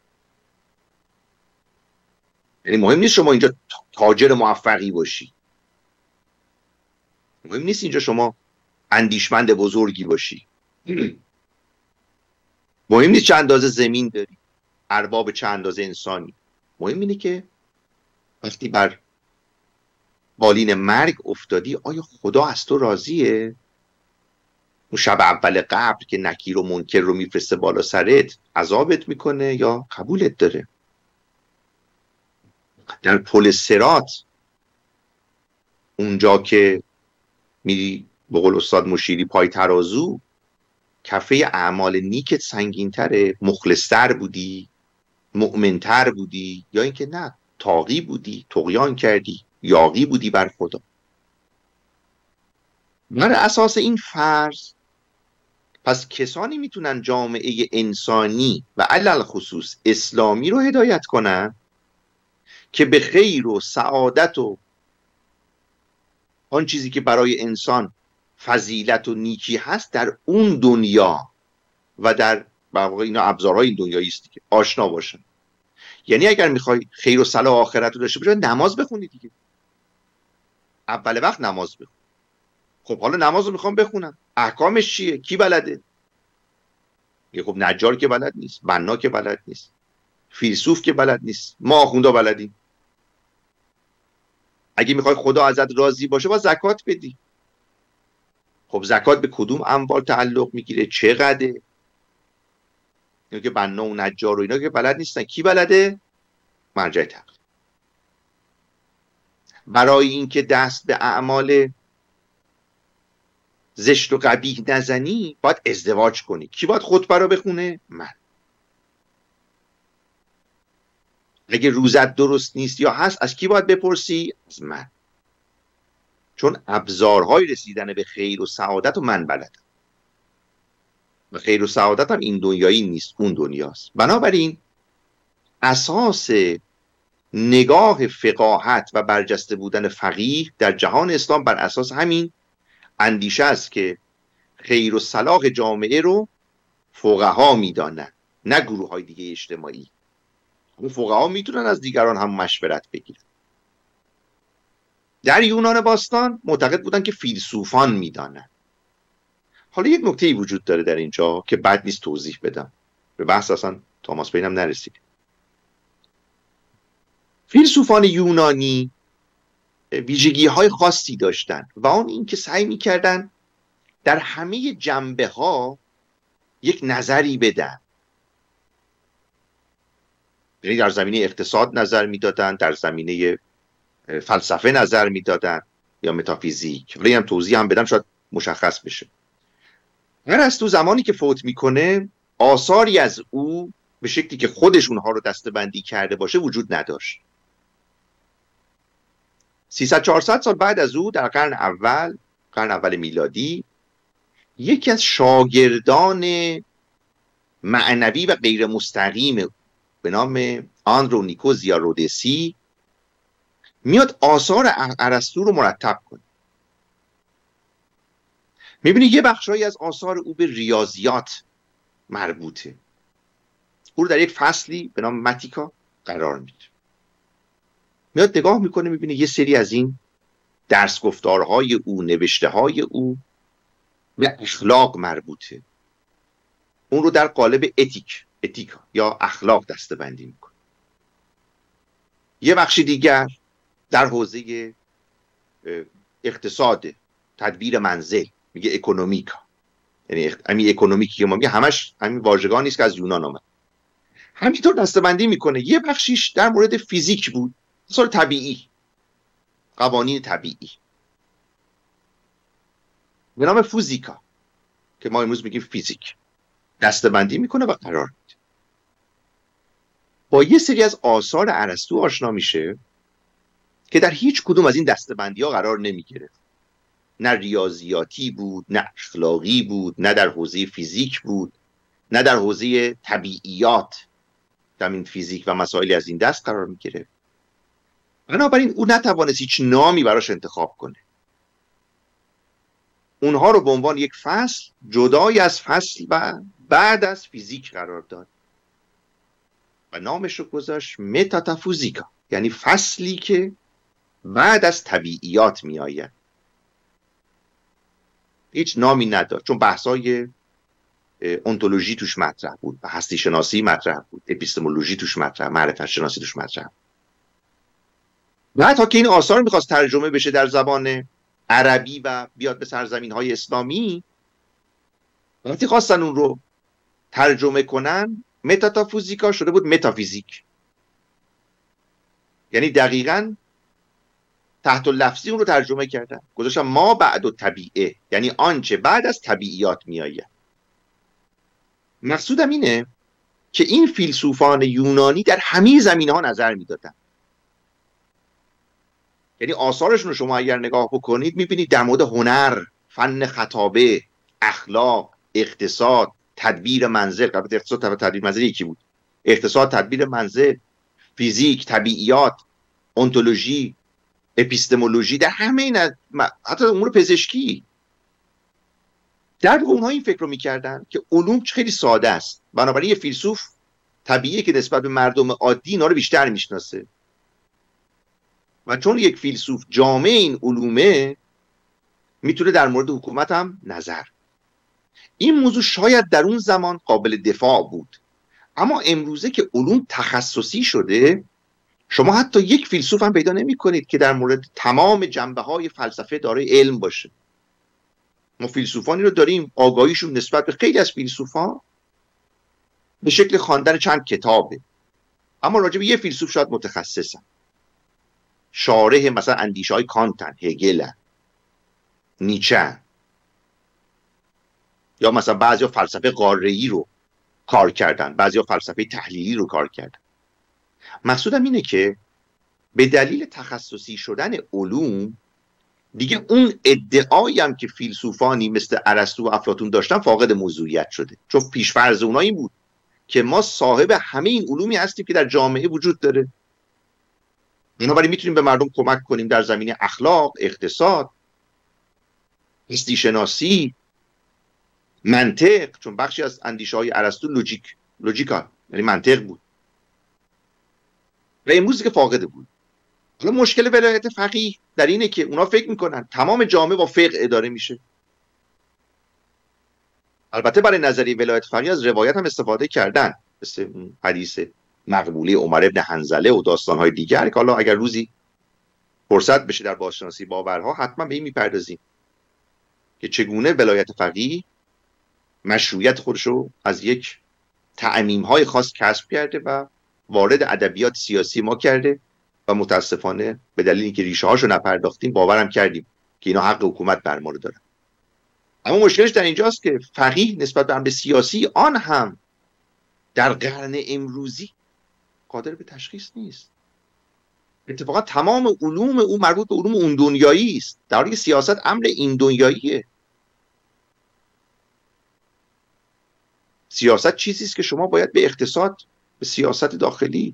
یعنی مهم نیست شما اینجا تاجر موفقی باشی، مهم نیست اینجا شما اندیشمند بزرگی باشی، مهم نیست چه اندازه زمین داری، ارباب چه اندازه انسانی. مهم اینه که وقتی بر بالین مرگ افتادی آیا خدا از تو راضیه؟ اون شب اول قبر که نکیر و منکر رو میفرسته بالا سرت، عذابت میکنه یا قبولت داره؟ در پل صراط اونجا که میری به قول استاد مشیری پای ترازو، کفه اعمال نیکت سنگین تره، مخلصتر بودی، مؤمنتر بودی، یا اینکه نه طاغی بودی، طغیان کردی، یاغی بودی بر خدا. بر اساس این فرض پس کسانی میتونن جامعه انسانی و علل خصوص اسلامی رو هدایت کنن که به خیر و سعادت و آن چیزی که برای انسان فضیلت و نیکی هست در اون دنیا و در واقع اینا ابزارهای این دنیایی است که آشنا باشن. یعنی اگر میخوای خیر و صلاح آخرت رو داشته باشی نماز بخونی دیگه. اول وقت نماز بخون. خب حالا نماز رو میخوام بخونم، احکامش چیه؟ کی بلده؟ یه خب نجار که بلد نیست، بنا که بلد نیست، فیلسوف که بلد نیست، ما آخوندا بلدیم. اگه میخوای خدا ازت راضی باشه باید زکات بدی. خب زکات به کدوم اموال تعلق میگیره؟ چقدره؟ اینا که بنا و نجار و اینا که بلد نیستن، کی بلده؟ مرجع تقلید. برای اینکه دست به اعمال زشت و قبیح نزنی باید ازدواج کنی. کی باید خطبه رو بخونه؟ من. اگه روزت درست نیست یا هست از کی باید بپرسی؟ از من. چون ابزارهای رسیدن به خیر و سعادت رو من بلدم و خیر و سعادت هم این دنیایی نیست، اون دنیاست. بنابراین اساس نگاه فقاهت و برجسته بودن فقیه در جهان اسلام بر اساس همین اندیشه است که خیر و صلاح جامعه رو فقها میدانن، نه گروه های دیگه اجتماعی. فقها میتونن از دیگران هم مشورت بگیرن. در یونان باستان معتقد بودن که فیلسوفان میدانن. حالا یک نکته‌ای وجود داره در اینجا که بد نیست توضیح بدم، به بحث اصلا توماس پین هم نرسید. فیلسوفان یونانی ویژگی‌های خاصی داشتن و اون این که سعی می‌کردن در همه جنبه‌ها یک نظری بدن. یعنی در زمینه اقتصاد نظر میدادن، در زمینه فلسفه نظر میدادن یا متافیزیک. ولی هم توضیح هم بدم شاید مشخص بشه. ارسطو زمانی که فوت میکنه آثاری از او به شکلی که خودش اونها رو دسته‌بندی کرده باشه وجود نداشت. 300-400 سال بعد از او در قرن اول میلادی، یکی از شاگردان معنوی و غیر مستقیم به نام آندرونیکوس یا رودسی میاد آثار ارسطو رو مرتب کنه. میبینی یه بخشایی از آثار او به ریاضیات مربوطه. او رو در یک فصلی به نام متیکا قرار میده. میاد نگاه میکنه، میبینه یه سری از این درس گفتارهای او، نوشته های او به اخلاق مربوطه. اون رو در قالب اتیکا یا اخلاق دسته‌بندی میکنه. یه بخش دیگر در حوزه اقتصاد، تدبیر منزل، میگه اکونومیکا. یعنی همین اکونومیکی که ما میگه همش همین واژگانی است که از یونان اومد. همینطور دسته‌بندی میکنه. یه بخشیش در مورد فیزیک بود، اصول طبیعی، قوانین طبیعی، به نام فیزیکا که ما امروز میگیم فیزیک، دسته‌بندی میکنه و قرار میده. با یه سری از آثار ارسطو آشنا میشه که در هیچ کدوم از این دسته‌بندی‌ها قرار نمیگرفت. نه ریاضیاتی بود، نه اخلاقی بود، نه در حوزه فیزیک بود، نه در حوزه طبیعیات، همین فیزیک و مسائلی از این دست قرار میگرفت. بنابراین او نتوانست هیچ نامی براش انتخاب کنه. اونها رو به عنوان یک فصل جدای از فصل و بعد از فیزیک قرار داد و نامش رو گذاشت متافیزیکا، یعنی فصلی که بعد از طبیعیات می آید. هیچ نامی نداد چون بحثای انتولوژی توش مطرح بود، هستی شناسی مطرح بود، اپیستمولوژی توش مطرح، معرفت شناسی توش مطرح بود. و حتی که این آثار میخواست ترجمه بشه در زبان عربی و بیاد به سرزمین های اسلامی، وقتی خواستن اون رو ترجمه کنن متافیزیکا شده بود متافیزیک. یعنی دقیقاً تحت لفظی اون رو ترجمه کردن، گذاشتن ما بعد الطبیعه، یعنی آنچه بعد از طبیعیات میآید. مقصودم اینه که این فیلسوفان یونانی در همه زمینه‌ها نظر میدادن. یعنی آثارشون رو شما اگر نگاه بکنید میبینید در مورد هنر، فن خطابه، اخلاق، اقتصاد، تدبیر منزل، البته اقتصاد و تدبیر منزل یکی بود، اقتصاد، تدبیر منزل، فیزیک، طبیعیات، انتولوژی، اپیستمولوژی، در همه این حتی امور پزشکی، در اونها این فکر رو میکردن که علوم خیلی ساده است. بنابراین یه فیلسوف طبیعیه که نسبت به مردم عادی اینا رو بیشتر میشناسه. و چون یک فیلسوف جامع این علومه، میتونه در مورد حکومت هم نظر. این موضوع شاید در اون زمان قابل دفاع بود، اما امروزه که علوم تخصصی شده، شما حتی یک فیلسوف هم پیدا نمی کنید که در مورد تمام جنبه های فلسفه دارای علم باشه. ما فیلسوفانی رو داریم آگاهیشون نسبت به خیلی از فیلسوفان به شکل خواندن چند کتابه، اما راجع به یه فیلسوف شاید متخصصن، شارح مثلا اندیشه های کانتن، هگل، نیچه، یا مثلا بعضیا فلسفه قاره‌ای رو کار کردن، بعضیا فلسفه تحلیلی رو کار کردن. مقصودم اینه که به دلیل تخصصی شدن علوم دیگه اون ادعایی هم که فیلسوفانی مثل ارسطو و افلاطون داشتن فاقد موضوعیت شده، چون پیشفرض اونها این بود که ما صاحب همه این علومی هستیم که در جامعه وجود داره، بنابراین میتونیم به مردم کمک کنیم در زمینه اخلاق، اقتصاد، هستی شناسی، منطق، چون بخشی از اندیشه های ارسطو لوجیکال یعنی منطق بود و امروز که فاقده بود. حالا مشکل ولایت فقیه در اینه که اونا فکر میکنن تمام جامعه با فقه اداره میشه. البته برای نظریه ولایت فقیه از روایت هم استفاده کردن، مثل حدیث مقبوله عمر ابن حنظله و داستانهای دیگر که حالا اگر روزی فرصت بشه در بازشناسی باورها حتما به این میپردازیم که چگونه ولایت فقیه مشروعیت خودشو از یک تعمیم‌های خاص کسب کرده و وارد ادبیات سیاسی ما کرده و متاسفانه به دلیل اینکه ریشه هاشو نپرداختیم باورم کردیم که اینا حق حکومت بر ما رو دارن. اما مشکلش در اینجاست که فقیه نسبت به امر سیاسی آن هم در قرن امروزی قادر به تشخیص نیست. اتفاقا تمام علوم او مربوط به علوم اون دنیایی است، در حالی که سیاست امر این دنیاییه. سیاست چیزی است که شما باید به اقتصاد، به سیاست داخلی،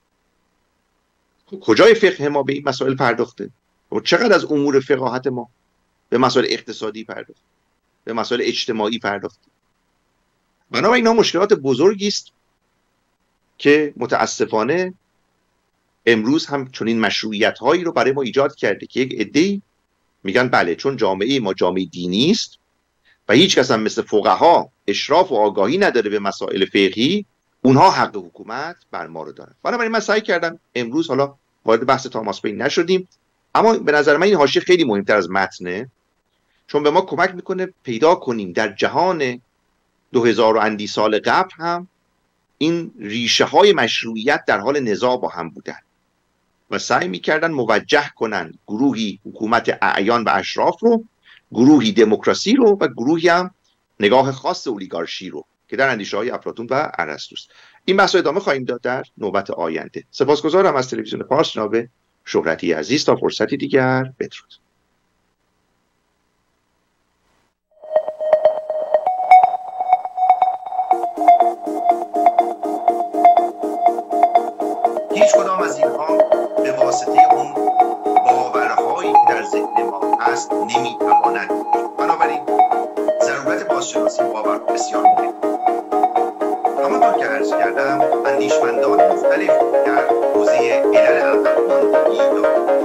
کجای فقه ما به این مسائل پرداخته و چقدر از امور فقاهت ما به مسائل اقتصادی پرداخته، به مسائل اجتماعی پرداخته. بنابراین اینا مشکلات بزرگی است که متاسفانه امروز هم چنین مشروعیت هایی رو برای ما ایجاد کرده که یک عده‌ای میگن بله چون جامعه ما جامعه دینی است و هیچ کس هم مثل فقها اشراف و آگاهی نداره به مسائل فقهی، اونها حق حکومت بر ما رو دارن. بنابراین من سعی کردم امروز، حالا وارد بحث تاماس پین نشدیم، اما به نظر من این حاشیه خیلی مهمتر از متنه، چون به ما کمک میکنه پیدا کنیم در جهان 2000 اندی سال قبل هم این ریشه های مشروعیت در حال نزاع با هم بودن و سعی میکردن موجه کنن گروهی حکومت اعیان و اشراف رو، گروهی دموکراسی رو و گروهی هم نگاه خاص اولیگارشی رو که در اندیشه های افلاطون و ارسطوست. این بحث ادامه خواهیم داد در نوبت آینده. سپاسگزارم از تلویزیون پارس جناب شهرتی عزیز. تا فرصتی دیگر، بدرود. هیچ کدام از اینها به واسطه اون باورهایی که در ذهن ما هست نمیتواند. بنابراین ضرورت بازشناسی باور بسیار مهمه. همانطور که عرض کردم اندیشمندان مختلف در حوزه علل عقل